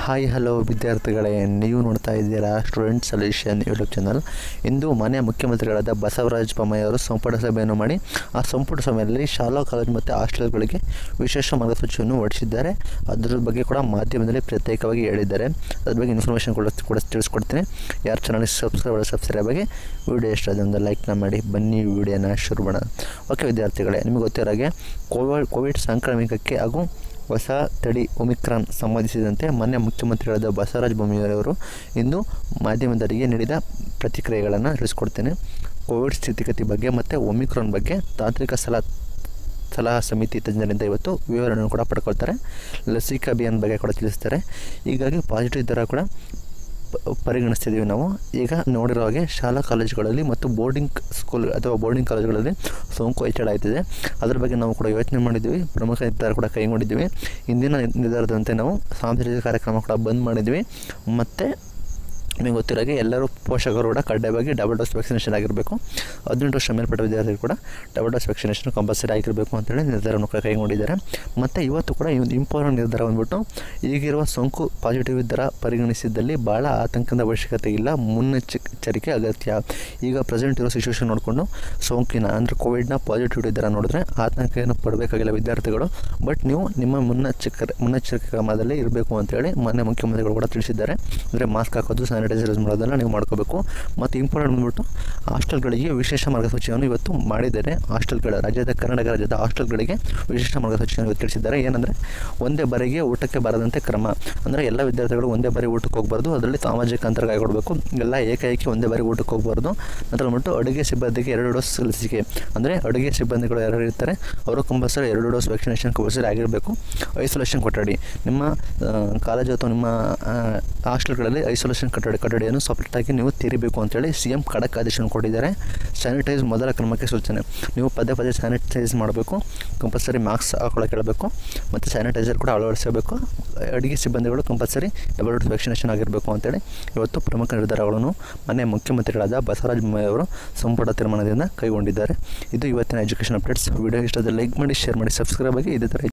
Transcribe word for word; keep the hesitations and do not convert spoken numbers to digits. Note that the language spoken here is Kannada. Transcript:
ಹಾಯ್ ಹಲೋ ವಿದ್ಯಾರ್ಥಿಗಳೇ, ನೀವು ನೋಡ್ತಾ ಇದ್ದೀರಾ ಸ್ಟೂಡೆಂಟ್ ಸೊಲ್ಯೂಷನ್ ಯೂಟ್ಯೂಬ್ ಚಾನಲ್. ಇಂದು ಮಾನ್ಯ ಮುಖ್ಯಮಂತ್ರಿಗಳಾದ ಬಸವರಾಜ ಬೊಮ್ಮಾಯಿ ಅವರು ಸಂಪುಟ ಸಭೆಯನ್ನು ಮಾಡಿ ಆ ಸಂಪುಟ ಸಭೆಯಲ್ಲಿ ಶಾಲಾ ಕಾಲೇಜು ಮತ್ತು ಹಾಸ್ಟೆಲ್ಗಳಿಗೆ ವಿಶೇಷ ಮಾರ್ಗಸೂಚಿಯನ್ನು ಹೊರಡಿಸಿದ್ದಾರೆ. ಅದರ ಬಗ್ಗೆ ಕೂಡ ಮಾಧ್ಯಮದಲ್ಲಿ ಪ್ರತ್ಯೇಕವಾಗಿ ಹೇಳಿದ್ದಾರೆ. ಅದ್ರ ಬಗ್ಗೆ ಇನ್ಫಾರ್ಮೇಷನ್ ಕೂಡ ಕೂಡ ತಿಳಿಸ್ಕೊಡ್ತೀನಿ. ಯಾರು ಚಾನಲ್ಗೆ ಸಬ್ಸ್ಕ್ರೈಬ್ ಸಬ್ಸ್ಕ್ರೈಬ್ ಆಗಿ ವಿಡಿಯೋ ಇಷ್ಟ ಅದೊಂದು ಲೈಕ್ನ ಮಾಡಿ. ಬನ್ನಿ ವಿಡಿಯೋನ ಶುರು ಮಾಡೋಣ. ಓಕೆ ವಿದ್ಯಾರ್ಥಿಗಳೇ, ನಿಮಗೆ ಗೊತ್ತಿರೋ ಹಾಗೆ ಕೋವಿಡ್ ಕೋವಿಡ್ ಸಾಂಕ್ರಾಮಿಕಕ್ಕೆ ಹಾಗೂ ಹೊಸ ತಳಿ ಒಮಿಕ್ರಾನ್ ಸಂಬಂಧಿಸಿದಂತೆ ಮಾನ್ಯ ಮುಖ್ಯಮಂತ್ರಿಗಳಾದ ಬಸವರಾಜ ಬೊಮ್ಮಾಯಿ ಅವರು ಇಂದು ಮಾಧ್ಯಮದವರಿಗೆ ನೀಡಿದ ಪ್ರತಿಕ್ರಿಯೆಗಳನ್ನು ತಿಳಿಸ್ಕೊಡ್ತೇನೆ. ಕೋವಿಡ್ ಸ್ಥಿತಿಗತಿ ಬಗ್ಗೆ ಮತ್ತು ಒಮಿಕ್ರಾನ್ ಬಗ್ಗೆ ತಾಂತ್ರಿಕ ಸಲಹಾ ಸಲಹಾ ಸಮಿತಿ ತಜ್ಞರಿಂದ ಇವತ್ತು ವಿವರಣೆಯನ್ನು ಕೂಡ ಪಡ್ಕೊಳ್ತಾರೆ. ಲಸಿಕಾ ಅಭಿಯಾನ ಬಗ್ಗೆ ಕೂಡ ತಿಳಿಸ್ತಾರೆ. ಹೀಗಾಗಿ ಪಾಸಿಟಿವ್ ದರ ಕೂಡ ಪರಿಗಣಿಸ್ತಿದ್ದೀವಿ ನಾವು. ಈಗ ನೋಡಿರೋ ಹಾಗೆ ಶಾಲಾ ಕಾಲೇಜುಗಳಲ್ಲಿ ಮತ್ತು ಬೋರ್ಡಿಂಗ್ ಸ್ಕೂಲ್ ಅಥವಾ ಬೋರ್ಡಿಂಗ್ ಕಾಲೇಜುಗಳಲ್ಲಿ ಸೋಂಕು ಹೆಚ್ಚಳ ಆಯ್ತಿದೆ. ಅದರ ಬಗ್ಗೆ ನಾವು ಕೂಡ ಯೋಚನೆ ಮಾಡಿದ್ವಿ, ಪ್ರಮುಖ ನಿರ್ಧಾರ ಕೂಡ ಕೈಗೊಂಡಿದ್ವಿ. ಇಂದಿನ ನಿರ್ಧಾರದಂತೆ ನಾವು ಸಾಂಸ್ಕೃತಿಕ ಕಾರ್ಯಕ್ರಮ ಕೂಡ ಬಂದ್ ಮಾಡಿದ್ವಿ. ಮತ್ತು ನಿಮಗೆ ಗೊತ್ತಿರೋಗೆ ಎಲ್ಲರೂ ಪೋಷಕರು ಕೂಡ ಕಡ್ಡಾಯವಾಗಿ ಡಬಲ್ ಡೋಸ್ ವ್ಯಾಕ್ಸಿನೇಷನ್ ಆಗಿರಬೇಕು. ಹದಿನೆಂಟು ವರ್ಷ ಮೇಲ್ಪಟ್ಟ ವಿದ್ಯಾರ್ಥಿಗಳು ಕೂಡ ಡಬಲ್ ಡೋಸ್ ವ್ಯಾಕ್ಸಿನೇಷನ್ ಕಂಪಲ್ಸರಿ ಆಗಿರಬೇಕು ಅಂತೇಳಿ ನಿರ್ಧಾರವನ್ನು ಕೂಡ ಕೈಗೊಂಡಿದ್ದಾರೆ. ಮತ್ತು ಇವತ್ತು ಕೂಡ ಈ ಒಂದು ಇಂಪಾರ್ಟೆಂಟ್ ನಿರ್ಧಾರ ಬಂದ್ಬಿಟ್ಟು, ಈಗಿರುವ ಸೋಂಕು ಪಾಸಿಟಿವ್ ದರ ಪರಿಗಣಿಸಿದ್ದಲ್ಲಿ ಭಾಳ ಆತಂಕದ ಅವಶ್ಯಕತೆ ಇಲ್ಲ, ಮುನ್ನೆಚ್ಚರಿಕೆ ಅಗತ್ಯ. ಈಗ ಪ್ರೆಸೆಂಟ್ ಇರೋ ಸಿಚುವೇಷನ್ ನೋಡಿಕೊಂಡು ಸೋಂಕಿನ ಅಂದರೆ ಕೋವಿಡ್ನ ಪಾಸಿಟಿವಿಟಿ ದರ ನೋಡಿದ್ರೆ ಆತಂಕ ಏನು ಪಡಬೇಕಾಗಿಲ್ಲ ವಿದ್ಯಾರ್ಥಿಗಳು. ಬಟ್ ನೀವು ನಿಮ್ಮ ಮುನ್ನೆಚ್ಚರಿಕೆ ಮುನ್ನೆಚ್ಚರಿಕೆ ಕ್ರಮದಲ್ಲಿ ಇರಬೇಕು ಅಂತೇಳಿ ಮಾನ್ಯ ಮುಖ್ಯಮಂತ್ರಿಗಳು ಕೂಡ ತಿಳಿಸಿದ್ದಾರೆ. ಅಂದರೆ ಮಾಸ್ಕ್ ಹಾಕೋದು, ಸ್ಯಾನಿಟೈಸರ್ ಯೂಸ್ ಮಾಡೋದೆಲ್ಲ ನೀವು ಮಾಡ್ಕೋಬೇಕು. ಮತ್ತು ಇಂಪಾರ್ಟೆಂಟ್ ಬಂದ್ಬಿಟ್ಟು ಹಾಸ್ಟೆಲ್ಗಳಿಗೆ ವಿಶೇಷ ಮಾರ್ಗಸೂಚಿಯನ್ನು ಇವತ್ತು ಮಾಡಿದ್ದಾರೆ. ಹಾಸ್ಟೆಲ್ಗಳ ರಾಜ್ಯದ ಕರ್ನಾಟಕ ರಾಜ್ಯದ ಹಾಸ್ಟೆಲ್ಗಳಿಗೆ ವಿಶೇಷ ಮಾರ್ಗಸೂಚಿಯನ್ನು ಇವತ್ತು ತಿಳಿಸಿದ್ದಾರೆ. ಏನಂದರೆ ಒಂದೇ ಬಾರಿಗೆ ಊಟಕ್ಕೆ ಬರದಂತೆ ಕ್ರಮ. ಅಂದರೆ ಎಲ್ಲ ವಿದ್ಯಾರ್ಥಿಗಳು ಒಂದೇ ಬಾರಿ ಊಟಕ್ಕೆ ಹೋಗಬಾರ್ದು, ಅದರಲ್ಲಿ ಸಾಮಾಜಿಕ ಅಂತರ ಕಾಯ್ಕೊಳ್ಬೇಕು. ಎಲ್ಲ ಏಕಾಏಕಿ ಒಂದೇ ಬಾರಿ ಊಟಕ್ಕೆ ಹೋಗಬಾರ್ದು. ನಂತರ ಬಂದ್ಬಿಟ್ಟು ಅಡುಗೆ ಸಿಬ್ಬಂದಿಗೆ ಎರಡು ಡೋಸ್ ಲಸಿಕೆ, ಅಂದರೆ ಅಡುಗೆ ಸಿಬ್ಬಂದಿಗಳು ಯಾರು ಇರ್ತಾರೆ ಅವರು ಕಂಪಲ್ಸರಿ ಎರಡು ಡೋಸ್ ವ್ಯಾಕ್ಸಿನೇಷನ್ ಕಂಪಲ್ಸರಿ ಆಗಿರಬೇಕು. ಐಸೋಲೇಷನ್ ಕೊಠಡಿ, ನಿಮ್ಮ ಕಾಲೇಜು ಅಥವಾ ನಿಮ್ಮ ಹಾಸ್ಟೆಲ್ಗಳಲ್ಲಿ ಐಸೋಲೇಷನ್ ಕೊಠಡಿ ಕೊಠಡಿಯನ್ನು ಸಪ್ರೇಟಾಗಿ ನೀವು ತೆರಿಬೇಕು ಅಂತೇಳಿ ಸಿ ಎಂ ಖಡಕ್ ಆದೇಶವನ್ನು ಕೊಟ್ಟಿದ್ದಾರೆ. ಸ್ಯಾನಿಟೈಸ್ ಮೊದಲ ಕ್ರಮಕ್ಕೆ ಸೂಚನೆ. ನೀವು ಪದೇ ಪದೇ ಸ್ಯಾನಿಟೈಸ್ ಮಾಡಬೇಕು, ಕಂಪಲ್ಸರಿ ಮಾಸ್ಕ್ ಹಾಕೊಳ್ಳೋಕೆ ಹೇಳಬೇಕು ಮತ್ತು ಸ್ಯಾನಿಟೈಸರ್ ಕೂಡ ಅಳವಡಿಸಬೇಕು. ಅಡುಗೆ ಸಿಬ್ಬಂದಿಗಳು ಕಂಪಲ್ಸರಿ ಡಬಲ್ ಡೋಸ್ ವ್ಯಾಕ್ಸಿನೇಷನ್ ಆಗಿರಬೇಕು ಅಂತೇಳಿ ಇವತ್ತು ಪ್ರಮುಖ ನಿರ್ಧಾರಗಳನ್ನು ಮಾನ್ಯ ಮುಖ್ಯಮಂತ್ರಿಗಳಾದ ಬಸವರಾಜ ಬೊಮ್ಮಾಯಿ ಅವರು ಸಂಪುಟ ತೀರ್ಮಾನದಿಂದ ಕೈಗೊಂಡಿದ್ದಾರೆ. ಇದು ಇವತ್ತಿನ ಎಜುಕೇಷನ್ ಅಪ್ಡೇಟ್ಸ್. ವಿಡಿಯೋ ಇಷ್ಟದ ಲೈಕ್ ಮಾಡಿ, ಶೇರ್ ಮಾಡಿ, ಸಬ್ಸ್ಕ್ರೈಬ್ ಆಗಿ. ಇದೇ ಥರ